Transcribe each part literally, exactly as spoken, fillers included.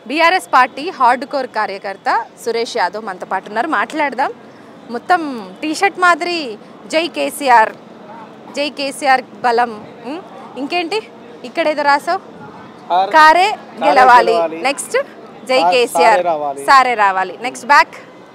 BRS party hard core కార్యకర్త సురేష్ యాదవ్ మనతో పాటు ఉన్నారు. మాట్లాడదాం. మొత్తం టీషర్ట్ మాదిరి జై కేసీఆర్, జై కేసీఆర్ బలం. ఇంకేంటి ఇక్కడ ఏదో రాసావు? కారే గెలవాలి. నెక్స్ట్ జై కేసీఆర్, సారే రావాలి. నెక్స్ట్ బ్యాక్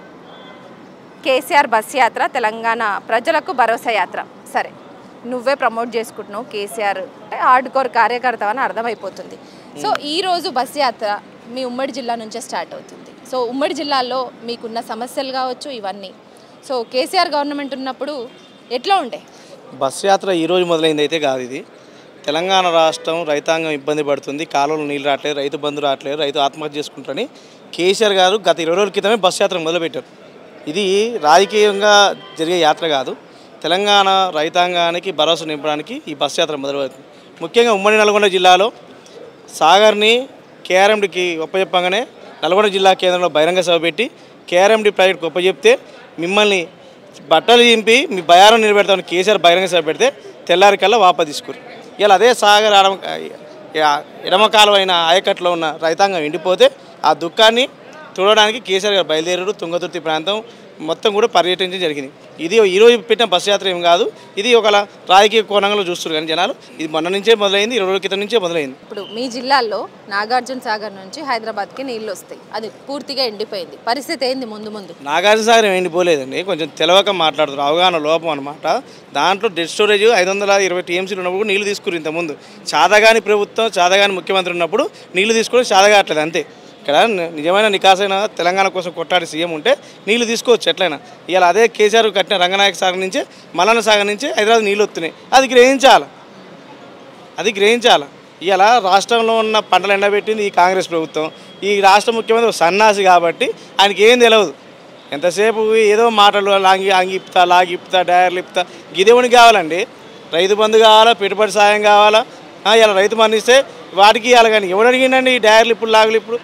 కేసీఆర్ బస్ యాత్ర, తెలంగాణ ప్రజలకు భరోసా యాత్ర. సరే, నువ్వే ప్రమోట్ చేసుకుంటున్నావు కేసీఆర్ అంటే హార్డ్ కోర్ కార్యకర్త అని అర్థమైపోతుంది. సో ఈరోజు బస్ యాత్ర మీ ఉమ్మడి జిల్లా నుంచే స్టార్ట్ అవుతుంది. సో ఉమ్మడి జిల్లాలో మీకున్న సమస్యలు కావచ్చు ఇవన్నీ, సో కేసీఆర్ గవర్నమెంట్ ఉన్నప్పుడు ఎట్లా ఉండే? బస్ యాత్ర ఈరోజు మొదలైంది అయితే కాదు. ఇది తెలంగాణ రాష్ట్రం రైతాంగం ఇబ్బంది పడుతుంది, కాలువలు నీళ్ళు రావట్లేదు, రైతు బంధు రావట్లేదు, రైతు ఆత్మహత్య చేసుకుంటారని కేసీఆర్ గారు గత ఇరవై రోజుల క్రితమే బస్ యాత్ర మొదలుపెట్టారు. ఇది రాజకీయంగా జరిగే యాత్ర కాదు, తెలంగాణ రైతాంగానికి భరోసా నింపడానికి ఈ బస్ యాత్ర మొదలవుతుంది. ముఖ్యంగా ఉమ్మడి నల్గొండ జిల్లాలో సాగర్ని కేఆర్ఎండికి ఒప్పచెప్పగానే నల్గొండ జిల్లా కేంద్రంలో బహిరంగ సభ పెట్టి కేఆర్ఎండి ప్రాజెక్టుకు ఒప్పచెప్తే మిమ్మల్ని బట్టలు చింపి మీ బయారం నిలబెడతామని కేసీఆర్ బహిరంగ సభ పెడితే తెల్లారి కల్లా వాపసు తీసుకురు. ఇలా అదే సాగర్ ఎడమ ఎడమ కాలువైన ఆయకట్లో ఉన్న రైతాంగం ఎండిపోతే ఆ దుఃఖాన్ని చూడడానికి కేసీఆర్ గారు బయలుదేరారు. తుంగతుర్తి ప్రాంతం మొత్తం కూడా పర్యటించడం జరిగింది. ఇది ఈరోజు పెట్టిన బస్ యాత్ర ఏం కాదు, ఇది ఒక రాజకీయ కోణంలో చూస్తారు కానీ జనాలు. ఇది మొన్న నుంచే మొదలైంది, ఇరవై రోజుల క్రితం నుంచే మొదలైంది. ఇప్పుడు మీ జిల్లాలో నాగార్జున సాగర్ నుంచి హైదరాబాద్కి నీళ్ళు వస్తాయి, అది పూర్తిగా ఎండిపోయింది. పరిస్థితి ఏంది ముందు ముందు? నాగార్జున సాగర్ ఎండిపోలేదండి, కొంచెం తెలవక మాట్లాడుతారు, అవగాహన లోపం అనమాట. దాంట్లో డెడ్ స్టోరేజ్ ఐదు వందల ఇరవై టీఎంసీలు ఉన్నప్పుడు నీళ్ళు తీసుకురు. ఇంతకుముందు చాదగాని ప్రభుత్వం, చాదగాని ముఖ్యమంత్రి ఉన్నప్పుడు నీళ్లు తీసుకొని చాదగాట్లేదు అంతే. ఇక్కడ నిజమైన నికాసైన తెలంగాణ కోసం కొట్టాడి సీఎం ఉంటే నీళ్లు తీసుకోవచ్చు ఎట్లయినా. ఇవాళ అదే కేసీఆర్ కట్టిన రంగనాయక సాగర్ నుంచి మల్లన్న సాగర్ నుంచి హైదరాబాద్ నీళ్ళు వస్తున్నాయి. అది గ్రహించాలి, అది గ్రహించాలి. ఇవాళ రాష్ట్రంలో ఉన్న పంటలు ఎండబెట్టింది ఈ కాంగ్రెస్ ప్రభుత్వం. ఈ రాష్ట్ర ముఖ్యమంత్రి సన్నాసి కాబట్టి ఆయనకి ఏం తెలియదు. ఎంతసేపు ఏదో మాటలు లాంగి ఆంగిప్తా లాగిప్తా డయర్లు ఇప్తా గిదేవునికి కావాలండి. రైతు బంధు కావాలా, పెట్టుబడి సాయం కావాలా. ఇలా రైతు బంధు ఇస్తే వాటికి ఇవ్వాలి, కానీ ఎవడు అడిగిందండి ఈ డయర్లు ఇప్పుడు లాగులు ఇప్పుడు?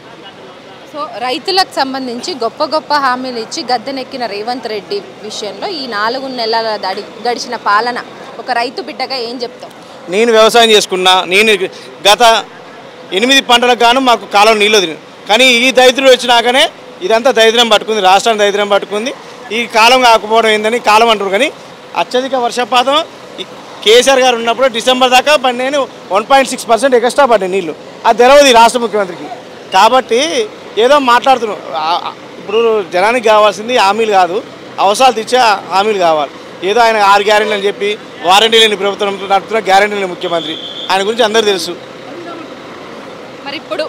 సో రైతులకు సంబంధించి గొప్ప గొప్ప హామీలు ఇచ్చి గద్దెనెక్కిన రేవంత్ రెడ్డి విషయంలో ఈ నాలుగు నెలల దడి గడిచిన పాలన ఒక రైతు బిడ్డగా ఏం చెప్తావు? నేను వ్యవసాయం చేసుకున్నా, నేను గత ఎనిమిది పంటలకు గాను మాకు కాలం నీళ్ళు వదిలింది. కానీ ఈ దరిద్రుడు వచ్చినాకనే ఇదంతా దరిద్రం పట్టుకుంది, రాష్ట్రాన్ని దరిద్రం పట్టుకుంది. ఈ కాలం కాకపోవడం ఏందని కాలం అంటారు, కానీ అత్యధిక వర్షపాతం కేసీఆర్ గారు ఉన్నప్పుడు డిసెంబర్ దాకా పడినాయి. One point six percent extra పడ్డాయి నీళ్ళు. అది తెలవదు ఈ రాష్ట్ర ముఖ్యమంత్రికి. కాబట్టి ఏదో మాట్లాడుతున్నాం. ఇప్పుడు జనానికి కావాల్సింది హామీలు కాదు, అవసరాలు తెచ్చే హామీలు కావాలి. ఏదో ఆయన ఆరు గ్యారెంటీలు అని చెప్పి వారంటీ లేని ప్రభుత్వం నడుపుతున్న గ్యారెంటీ లేని ముఖ్యమంత్రి, ఆయన గురించి అందరూ తెలుసు. మరి ఇప్పుడు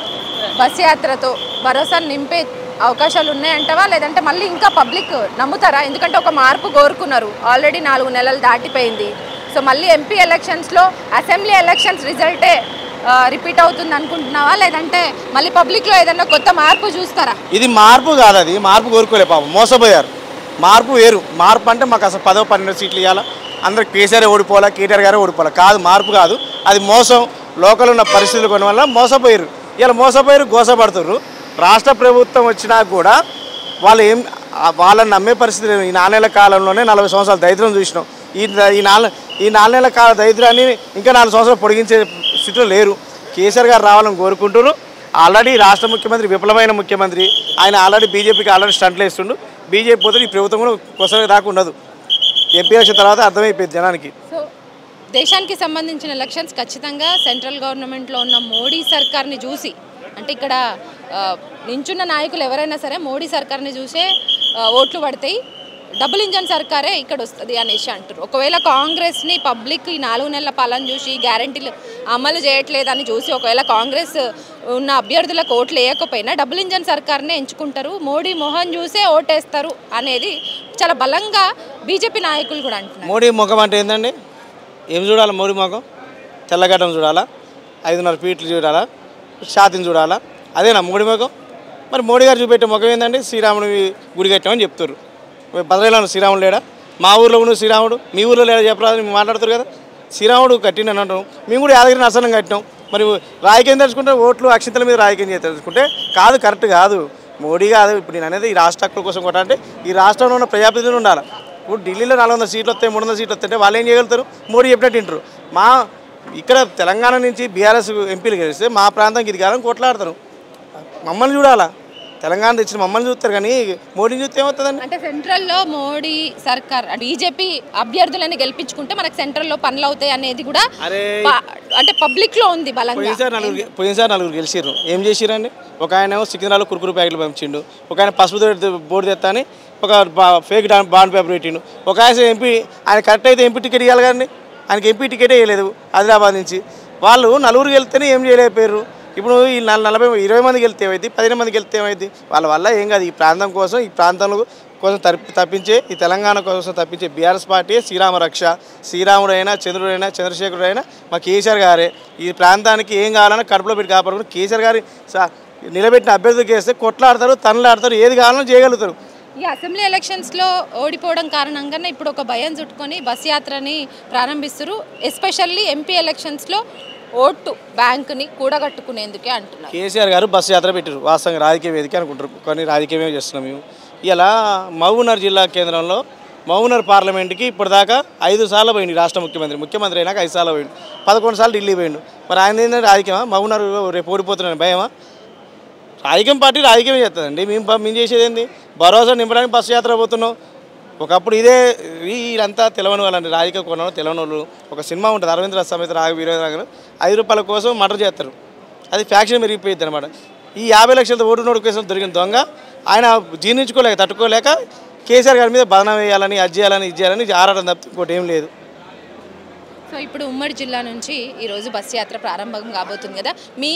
బస్ యాత్రతో భరోసా నింపే అవకాశాలు ఉన్నాయంటవా, లేదంటే మళ్ళీ ఇంకా పబ్లిక్ నమ్ముతారా? ఎందుకంటే ఒక మార్పు కోరుకున్నారు, ఆల్రెడీ నాలుగు నెలలు దాటిపోయింది. సో మళ్ళీ ఎంపీ ఎలక్షన్స్లో అసెంబ్లీ ఎలక్షన్స్ రిజల్టే రిపీట్ అవుతుంది అనుకుంటున్నావా, లేదంటే మళ్ళీ పబ్లిక్లో ఏదైనా కొత్త మార్పు చూస్తారా? ఇది మార్పు కాదు, అది మార్పు కోరుకోలే పాపం, మోసపోయారు. మార్పు వేరు. మార్పు అంటే మాకు అసలు పదో పన్నెండు సీట్లు ఇవ్వాలా, అందరికి కేసీఆర్ ఓడిపోవాలా, కేటీఆర్ గారే ఓడిపోవాలా కాదు. మార్పు కాదు, అది మోసం. లోకల్ ఉన్న పరిస్థితులు కొన్ని వల్ల మోసపోయారు. ఇలా మోసపోయారు, గోసపడుతున్నారు. రాష్ట్ర ప్రభుత్వం వచ్చినా కూడా వాళ్ళు ఏం వాళ్ళని నమ్మే పరిస్థితి లేదు. ఈ నాలుగు నెలల కాలంలోనే నలభై సంవత్సరాలు దరిద్రం చూసినాం. ఈ ఈ నాలుగు ఈ నాలుగు నెలల కాల దరిద్రాన్ని ఇంకా నాలుగు సంవత్సరాలు పొడిగించే స్థితిలో లేరు. కేసీఆర్ గారు రావాలని కోరుకుంటున్నారు. ఆల్రెడీ రాష్ట్ర ముఖ్యమంత్రి విఫలమైన ముఖ్యమంత్రి, ఆయన ఆల్రెడీ బీజేపీకి ఆల్రెడీ స్టంట్లు వేస్తుండు. బీజేపీ పోతే ఈ ప్రభుత్వం కూడా కొసగా దాకా ఉండదు. ఎంపీ ఎలక్షన్ తర్వాత అర్థమైపోయింది జనానికి. సో దేశానికి సంబంధించిన ఎలక్షన్స్ ఖచ్చితంగా సెంట్రల్ గవర్నమెంట్లో ఉన్న మోడీ సర్కార్ని చూసి, అంటే ఇక్కడ నించున్న నాయకులు ఎవరైనా సరే మోడీ సర్కార్ని చూసే ఓట్లు పడతాయి, డబుల్ ఇంజన్ సర్కారే ఇక్కడ వస్తుంది అనేసి అంటారు. ఒకవేళ కాంగ్రెస్ని పబ్లిక్ ఈ నాలుగు నెలల పాలన చూసి గ్యారంటీలు అమలు చేయట్లేదని చూసి ఒకవేళ కాంగ్రెస్ ఉన్న అభ్యర్థులకు ఓట్లు వేయకపోయినా డబుల్ ఇంజన్ సర్కార్నే ఎంచుకుంటారు, మోడీ మోహన్ చూసే ఓటేస్తారు అనేది చాలా బలంగా బీజేపీ నాయకులు కూడా అంటున్నారు. మోడీ ముఖం అంటే ఏంటండి? ఏం చూడాలా? మోడీ ముఖం తెల్లగడ్డం చూడాలా, ఐదున్నర ఫీట్లు చూడాలా, ఛాతిని చూడాలా, అదేనా మోడీ ముఖం? మరి మోడీ గారు చూపెట్టే ముఖం ఏంటండి? శ్రీరాముడి గుడి కట్టామని చెప్తారు. బదరైలో శ్రీరాముడు లేడా? మా ఊర్లో ఉన్న శ్రీరాముడు మీ ఊర్లో లేడా చెప్పరాదు? మేము మాట్లాడుతారు కదా. శ్రీరాముడు కట్టిండి అంటాం, మేము కూడా యాదగిరి నర్సనం కట్టినాం. మరి రాజకీయం తెలుసుకుంటే ఓట్లు అక్షింతల మీద రాజకీయం తెలుసుకుంటే కాదు, కరెక్ట్ కాదు. మోడీ కాదు. ఇప్పుడు నేను అనేది ఈ రాష్ట్ర హక్కుల కోసం కూడా అంటే ఈ రాష్ట్రంలో ఉన్న ప్రజాప్రతినిధులు ఉండాలి. ఇప్పుడు ఢిల్లీలో నాలుగు వందల సీట్లు వస్తాయి, మూడు వందల సీట్లు వస్తుంటే వాళ్ళు ఏం చేయగలుగుతారు? మోడీ చెప్పినట్టు వింటారు. మా ఇక్కడ తెలంగాణ నుంచి బీఆర్ఎస్ ఎంపీలు గెలిస్తే మా ప్రాంతానికి ఇది కాదని కొట్లాడతారు. మమ్మల్ని చూడాలా, తెలంగాణ తెచ్చిన మమ్మల్ని చూస్తారు కానీ మోడీని చూస్తే ఏమవుతుందండి? అంటే సెంట్రల్లో మోడీ సర్కార్ బీజేపీ అభ్యర్థులని గెలిపించుకుంటే మనకు సెంట్రల్లో పనులు అవుతాయి అనేది కూడా అంటే పబ్లిక్లో ఉంది బలంగా. పోయినసారి నలుగురు పోయినసారి నలుగురు గెలిచిర్రు, ఏం చేసిరండి? ఒక ఆయన ఏమో సికింద్రాలో కురుకురు ప్యాకెట్లు పంపించిండు, ఒక ఆయన పసుపు బోర్డు తెస్తా అని ఒక ఫేక్ బాండ్ పేపర్ పెట్టిండు, ఒక ఆయన ఎంపీ, ఆయన కరెక్ట్ అయితే ఎంపీ టికెట్ ఇవ్వాలి కానీ ఆయనకి ఎంపీ టికెటే వేయలేదు ఆదిలాబాద్ నుంచి. వాళ్ళు నలుగురు వెళ్తేనే ఏం చేయలేకపోయారు. ఇప్పుడు ఈ నలభై ఇరవై మందికి వెళ్తే ఏమైంది, పదిహేను మందికి వెళ్తే ఏమైంది? వాళ్ళ వల్ల ఏం కాదు. ఈ ప్రాంతం కోసం, ఈ ప్రాంతంలో కోసం తప్పి తప్పించే ఈ తెలంగాణ కోసం తప్పించే బీఆర్ఎస్ పార్టీ శ్రీరామ రక్ష. శ్రీరాముడైనా చంద్రుడైనా చంద్రశేఖరుడైనా మా కేసీఆర్ గారే. ఈ ప్రాంతానికి ఏం కావాలన్నా కడుపులో పెట్టి కాపాడుకుని కేసీఆర్ గారి నిలబెట్టిన అభ్యర్థులకు వేస్తే కొట్లాడతారు, తనలాడతారు, ఏది కావాలన్నా చేయగలుగుతారు. ఈ అసెంబ్లీ ఎలక్షన్స్లో ఓడిపోవడం కారణంగానే ఇప్పుడు ఒక భయం చుట్టుకొని బస్ యాత్రని ప్రారంభిస్తారు. ఎస్పెషల్లీ ఎంపీ ఎలక్షన్స్లో ఓటు బ్యాంకుని కూడగట్టుకునేందుకే అంటున్నారు. కేసీఆర్ గారు బస్సు యాత్ర పెట్టారు, వాస్తవంగా రాజకీయ వేదిక అనుకుంటారు, కానీ రాజకీయమే చేస్తున్నాం మేము. ఇలా మహబూబ్నగర్ జిల్లా కేంద్రంలో మహబూబ్నగర్ పార్లమెంట్కి ఇప్పటిదాకా ఐదు సార్లు పోయింది రాష్ట్ర ముఖ్యమంత్రి. ముఖ్యమంత్రి అయినాక ఐదు సార్లు పోయిండు, పదకొండు సార్లు ఢిల్లీ పోయిండు. మరి ఆయన ఏంటంటే రాజకీయమా? మహబూబ్నగర్ రేపు ఓడిపోతున్నాను భయమా? రాజకీయం పార్టీ రాజకీయమే చేస్తుందండి. మేము మేము చేసేది ఏంది? భరోసా నింపడానికి బస్సు యాత్ర పోతున్నాం. ఒకప్పుడు ఇదే వీళ్ళంతా తెలవని వాళ్ళండి, రాజకీయ కోణంలో తెలవని వాళ్ళు. ఒక సినిమా ఉంటుంది అరవింద్ర సమేత రాఘ వీరరాఘలు, ఐదు రూపాయల కోసం మర్డర్ చేస్తారు, అది ఫ్యాక్షన్ పెరిగిపోయింది అనమాట. ఈ యాభై లక్షలతో ఓటు నోటు కోసం దొరికిన దొంగ ఆయన జీర్ణించుకోలేక తట్టుకోలేక కేసీఆర్ గారి మీద బదనం వేయాలని, అది చేయాలని, ఇది చేయాలని ఆరాటం తప్పితే ఇంకోటి ఏం లేదు. సో ఇప్పుడు ఉమ్మడి జిల్లా నుంచి ఈరోజు బస్సు యాత్ర ప్రారంభం కాబోతుంది కదా, మీ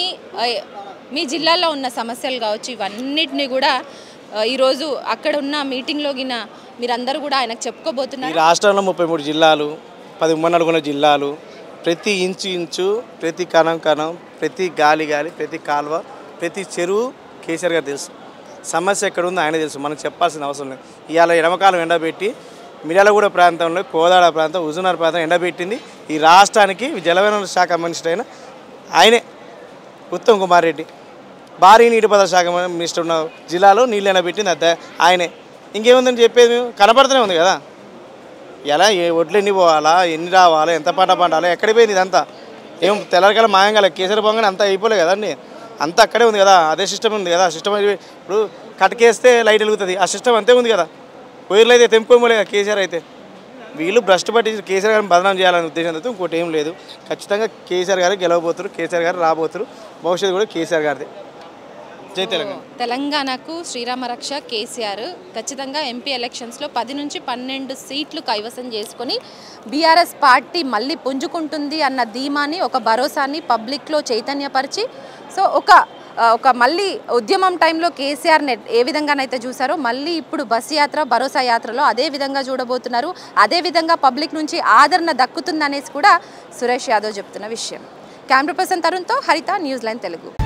మీ జిల్లాలో ఉన్న సమస్యలు కావచ్చు ఇవన్నిటిని కూడా ఈరోజు అక్కడ ఉన్న మీటింగ్లో గిన మీరందరూ కూడా ఆయనకు చెప్పుకోబోతున్నారు. ఈ రాష్ట్రంలో ముప్పై మూడు జిల్లాలు, పది ఉమ్మడి నల్గొండ జిల్లాలు, ప్రతి ఇంచు ఇంచు, ప్రతి కణం కణం, ప్రతి గాలి గాలి, ప్రతి కాలువ, ప్రతి చెరువు కేసీఆర్ గారు తెలుసు. సమస్య ఎక్కడ ఉందో ఆయన తెలుసు, మనకు చెప్పాల్సిన అవసరం లేదు. ఇవాళ ఎడమకాలం ఎండబెట్టి మిర్యాలగూడ ప్రాంతంలో, కోదాడ ప్రాంతం, హుజూర్నగర్ ప్రాంతం ఎండబెట్టింది ఈ రాష్ట్రానికి జలవనరుల శాఖ మినిస్టర్ అయిన ఆయనే ఉత్తమ్ కుమార్ రెడ్డి. భారీ నీటిపారుదల శాఖ మినిస్టర్ ఉన్న జిల్లాలో నీళ్ళు ఎండబెట్టింది అదే ఆయనే. ఇంకేముందని చెప్పేది? మేము కనపడుతూనే ఉంది కదా. ఎలా ఏ ఒడ్లు ఎన్ని పోవాలా, ఎన్ని రావాలా, ఎంత పంట పండాలా, ఎక్కడికి పోయింది ఇదంతా? ఏం తెల్లరికల మాయంగా కేసీఆర్ పొంగని అంతా అయిపోలే కదండి, అంతా అక్కడే ఉంది కదా. అదే సిస్టమ్ ఉంది కదా. సిస్టమ్ ఇప్పుడు కట్కేస్తే లైట్ వెలుగుతుంది, ఆ సిస్టమ్ అంతే ఉంది కదా. వైర్లు అయితే తెంపుకోమలే కదా కేసీఆర్ అయితే. వీళ్ళు భ్రష్టు పట్టి కేసీఆర్ గారిని బదనాం చేయాలనే ఉద్దేశంతో ఇంకోటి ఏం లేదు. ఖచ్చితంగా కేసీఆర్ గారు గెలవబోతున్నారు, కేసీఆర్ గారు రాబోతున్నారు, భవిష్యత్తు కూడా కేసీఆర్ గారిది. జై తెలంగాణ. తెలంగాణకు శ్రీరామ రక్ష కేసీఆర్ ఖచ్చితంగా ఎంపీ ఎలక్షన్స్లో పది నుంచి పన్నెండు సీట్లు కైవసం చేసుకొని బీఆర్ఎస్ పార్టీ మళ్ళీ పుంజుకుంటుంది అన్న ధీమాని, ఒక భరోసాని పబ్లిక్లో చైతన్యపరిచి, సో ఒక ఒక మళ్ళీ ఉద్యమం టైంలో కేసీఆర్ని ఏ విధంగానైతే చూసారో మళ్ళీ ఇప్పుడు బస్సు యాత్ర, భరోసా యాత్రలో అదే విధంగా చూడబోతున్నారు. అదేవిధంగా పబ్లిక్ నుంచి ఆదరణ దక్కుతుందనేసి కూడా సురేష్ యాదవ్ చెప్తున్న విషయం. కెమెరా పర్సన్ తరుణ్తో హరిత, న్యూస్ లైన్ తెలుగు.